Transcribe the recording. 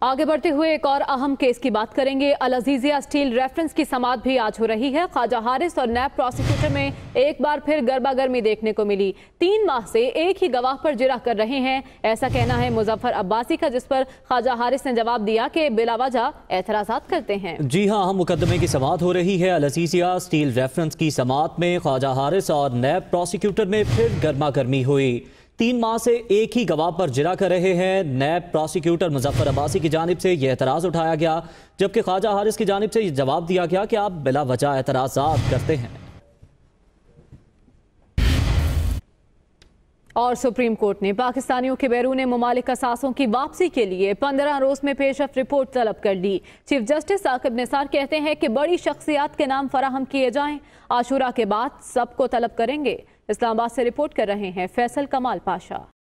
आगे बढ़ते हुए एक और अहम केस की बात करेंगे। अल-अजीजिया स्टील रेफरेंस की समाअत भी आज हो रही है। ख्वाजा हारिस और नैब प्रोसिक्यूटर में एक बार फिर गर्मा-गर्मी देखने को मिली। 3 माह से एक ही गवाह पर जिरह कर रहे हैं, ऐसा कहना है मुजफ्फर अब्बासी का, जिस पर ख्वाजा हारिस ने जवाब दिया कि बिलावजह एतराज़ात करते हैं। जी हाँ, अहम मुकदमे की समाअत हो रही है। अल-अजीजिया स्टील रेफरेंस की समाअत में ख्वाजा हारिस और नैब प्रोसिक्यूटर में फिर गर्मा गर्मी हुई। 3 माह से एक ही गवाह पर जिरह कर रहे हैं। नैब प्रोसिक्यूटर मुजफ्फर अब्बासी की जानिब से यह एतराज़ उठाया गया, जबकि ख्वाजा हारिस की जानिब से यह जवाब दिया गया कि आप बिला वजह एतराज़ात करते हैं। और सुप्रीम कोर्ट ने पाकिस्तानियों के बैरून मुमालिक असासों की वापसी के लिए 15 रोज में पेशरफ रिपोर्ट तलब कर ली। चीफ जस्टिस साकिब निसार कहते हैं कि बड़ी शख्सियात के नाम फराहम किए जाएं, आशूरा के बाद सबको तलब करेंगे। इस्लामाबाद से रिपोर्ट कर रहे हैं फैसल कमाल पाशा।